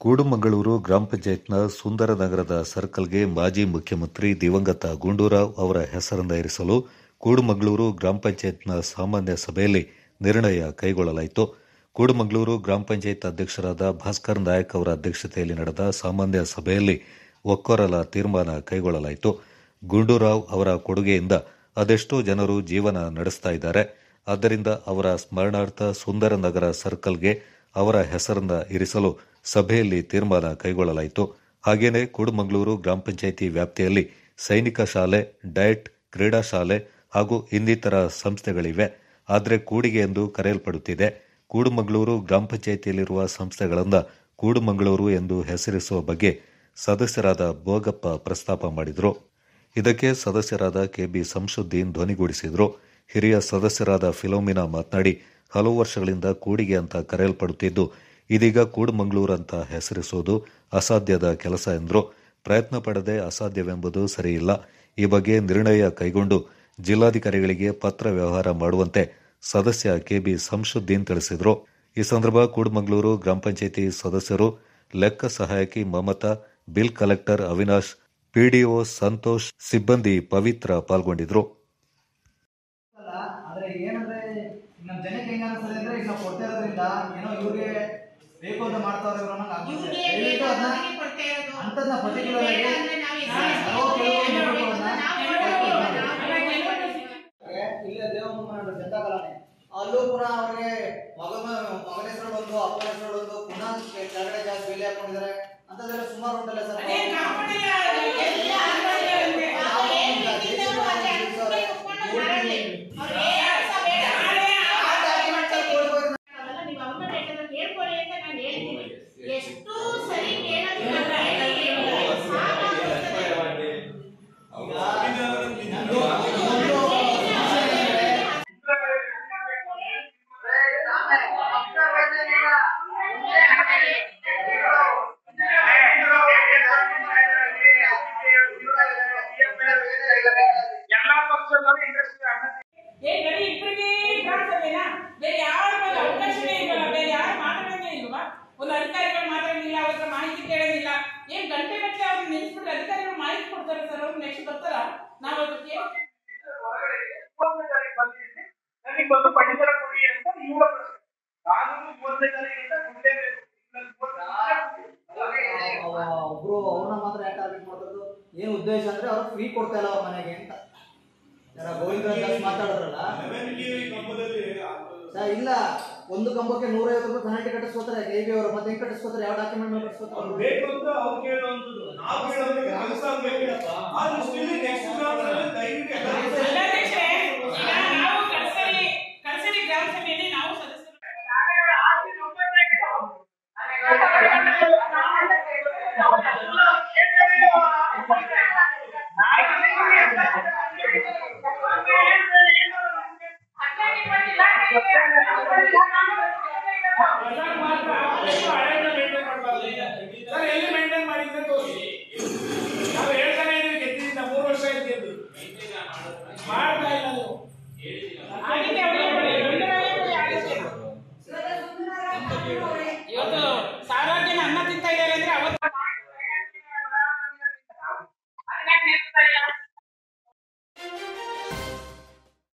ಕೂಡುಮಂಗಳೂರು ಗ್ರಾಮ ಪಂಚಾಯತ್ನ ಸುಂದರನಗರದ ಸರ್ಕಲ್ಗೆ ಮಾಜಿ ಮುಖ್ಯಮಂತ್ರಿ ದಿವಂಗತ ಗುಂಡೂರಾವ್ ಅವರ ಹೆಸರನ್ನು ಇರಿಸಲು ಕೂಡುಮಂಗಳೂರು ಗ್ರಾಮ ಪಂಚಾಯತ್ನ ಸಾಮಾನ್ಯ ಸಭೆಯಲ್ಲಿ ನಿರ್ಣಯ ಕೈಗೊಳ್ಳಲಾಯಿತು. ಕೂಡುಮಂಗಳೂರು ಗ್ರಾಮ ಪಂಚಾಯತ್ ಅಧ್ಯಕ್ಷರಾದ ಭಾಸ್ಕರ್ ನಾಯಕ್ ಅವರ ಅಧ್ಯಕ್ಷತೆಯಲ್ಲಿ ನಡೆದ ಸಾಮಾನ್ಯ ಸಭೆಯಲ್ಲಿ ಒಕ್ಕೊರಲ ತೀರ್ಮಾನ ಕೈಗೊಳ್ಳಲಾಯಿತು. ಗುಂಡೂರಾವ್ ಅವರ ಕೊಡುಗೆಯಿಂದ ಅದೆಷ್ಟೋ ಜನರು ಜೀವನ ನಡೆಸ್ತಾ ಇದ್ದಾರೆ. ಆದ್ದರಿಂದ ಅವರ ಸ್ಮರಣಾರ್ಥ ಸುಂದರನಗರ ಸರ್ಕಲ್ಗೆ ಅವರ ಹೆಸರನ್ನ ಇರಿಸಲು ಸಭೆಯಲ್ಲಿ ತೀರ್ಮಾನ ಕೈಗೊಳ್ಳಲಾಯಿತು. ಹಾಗೇನೇ ಕೂಡುಮಂಗಳೂರು ಗ್ರಾಮ ಪಂಚಾಯಿತಿ ವ್ಯಾಪ್ತಿಯಲ್ಲಿ ಸೈನಿಕ ಶಾಲೆ, ಡಯಟ್, ಕ್ರೀಡಾ ಶಾಲೆ ಹಾಗೂ ಇನ್ನಿತರ ಸಂಸ್ಥೆಗಳಿವೆ. ಆದರೆ ಕೂಡಿಗೆ ಎಂದು ಕರೆಯಲ್ಪಡುತ್ತಿದೆ. ಕೂಡುಮಂಗಳೂರು ಗ್ರಾಮ ಪಂಚಾಯಿತಿಯಲ್ಲಿರುವ ಸಂಸ್ಥೆಗಳನ್ನು ಕೂಡುಮಂಗಳೂರು ಎಂದು ಹೆಸರಿಸುವ ಬಗ್ಗೆ ಸದಸ್ಯರಾದ ಬೋಗಪ್ಪ ಪ್ರಸ್ತಾಪ ಮಾಡಿದರು. ಇದಕ್ಕೆ ಸದಸ್ಯರಾದ ಕೆಬಿ ಸಂಶುದ್ದೀನ್ ಧ್ವನಿಗೂಡಿಸಿದರು. ಹಿರಿಯ ಸದಸ್ಯರಾದ ಫಿಲೋಮಿನಾ ಮಾತನಾಡಿ, ಹಲವು ವರ್ಷಗಳಿಂದ ಕೂಡಿಗೆ ಅಂತ ಕರೆಯಲ್ಪಡುತ್ತಿದ್ದು, ಇದೀಗ ಕೂಡುಮಂಗಳೂರು ಅಂತ ಹೆಸರಿಸುವುದು ಅಸಾಧ್ಯದ ಕೆಲಸ ಎಂದರು. ಪ್ರಯತ್ನ ಪಡದೆ ಅಸಾಧ್ಯವೆಂಬುದು ಸರಿಯಿಲ್ಲ. ಈ ಬಗ್ಗೆ ನಿರ್ಣಯ ಕೈಗೊಂಡು ಜಿಲ್ಲಾಧಿಕಾರಿಗಳಿಗೆ ಪತ್ರ ವ್ಯವಹಾರ ಮಾಡುವಂತೆ ಸದಸ್ಯ ಕೆಬಿ ಸಂಶುದ್ದೀನ್ ತಿಳಿಸಿದರು. ಈ ಸಂದರ್ಭ ಕೂಡುಮಂಗಳೂರು ಗ್ರಾಮ ಪಂಚಾಯಿತಿ ಸದಸ್ಯರು, ಲೆಕ್ಕ ಸಹಾಯಕಿ Mamata, bill collector Avinash, PDO Santosh, ಸಿಬ್ಬಂದಿ ಪವಿತ್ರ ಪಾಲ್ಗೊಂಡಿದ್ರು. ಬೇಕು ಅಂತ ಮಾಡ್ತಾವ್ರೆ ಅಲ್ಲೂ ಪುನಃ ಅವ್ರಿಗೆ ಮಗನ ಹೆಸರು ಅಪ್ಪನ ಹೆಸರು ಪುನಃ ಕೆಳಗಡೆ ಜಾಸ್ತಿ ಬೆಲೆ ಹಾಕೊಂಡಿದ್ದಾರೆ ಅಂತದೆಲ್ಲ ಸುಮಾರು ಉಂಟಲ್ಲ ಸರ್. ಒಂದು ಅಧಿಕಾರಿಗಳು ಮಾತಾಡೋದಿಲ್ಲ, ಅವ್ರ ಮಾಹಿತಿ ಕೇಳೋದಿಲ್ಲ. ಏನ್ ಗಂಟೆ ಗಟ್ಟಲೆ ಅವ್ರನ್ನ ನಿಲ್ಸ್ಬಿಟ್ಟು ಅಧಿಕಾರಿಗಳು ಮಾಹಿತಿ ಕೊಡ್ತಾರೆ ಸರ್. ಅವ್ರು ನೆಕ್ಸ್ಟ್ ಬರ್ತಾರ ನಾವು ಅದಕ್ಕೆ ನನಗೊಂದು ಪರಿಸರ ಕೊಡಿ ಅಂತ ಇವರ ಪ್ರಶ್ನೆ. ನಾನು 30 ತಾರೀಕಿಂದ ಒಬ್ರು ಅವ್ರನ್ನ ಮಾತ್ರ ಯಾಕೆ ಟಾರ್ಗೆಟ್ ಮಾಡೋದು? ಏನ್ ಉದ್ದೇಶ ಅಂದ್ರೆ ಅವ್ರು ಫ್ರೀ ಕೊಡ್ತಾ ಇಲ್ಲ ಅವ್ರ ಮನೆಗೆ ಅಂತ ಗೋವಿಂದ ಮಾತಾಡಿದ್ರಲ್ಲ ಸರ್. ಇಲ್ಲ, ಒಂದು ಕಂಬಕ್ಕೆ 150 ರೂಪಾಯಿ ಪೆನಾಲ್ಟಿ ಕಟ್ಟಿಸ್ಕೋತಾರೆ ಕೆಬಿ ಅವರು. ಮತ್ತೆ ಹೆಂಗ್ ಕಟ್ಟಿಸ್ಕೋತಾರೆ? ಯಾವ ಡಾಕ್ಯುಮೆಂಟ್ ಮೇಲೆ ಕಟ್ಟಿಸ್ಕೋತಾರೆ? ಬೇಕು ಅಂತ ಅವ್ರು ಕೇಳುವಂಥದ್ದು. ನಾವು ಹೇಳೋದು ಕೆಲಸ ಆಗಬೇಕಪ್ಪ. ಆದ್ರೆ ಸ್ಟಿಲ್ ನೆಕ್ಸ್ಟ್ ಗ್ರಾಮದಲ್ಲಿ ದಯವಿಟ್ಟು ನಾವು ಕಲ್ಸರಿ ಗ್ರಾಮ ಸಭೆಯಲ್ಲಿ ನಾವು ಸದಸ್ಯರು ಮಾತ್ರ